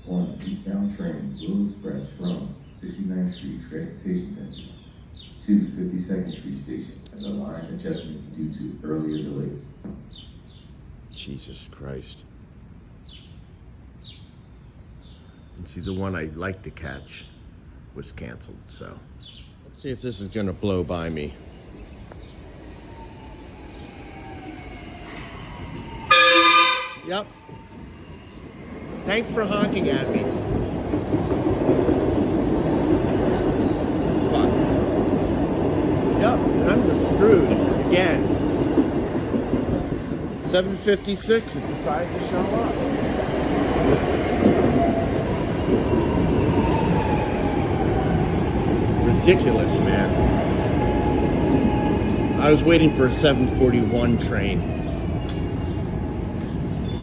One eastbound train will express from 69th Street Transportation Center to the 52nd Street Station as a line adjustment due to earlier delays. Jesus Christ. And see, the one I like to catch was canceled, so. Let's see if this is gonna blow by me. Yep. Thanks for honking at me. Fuck. Yep, and I'm just screwed again. 7:56, it decided to show up. Ridiculous, man. I was waiting for a 7:41 train.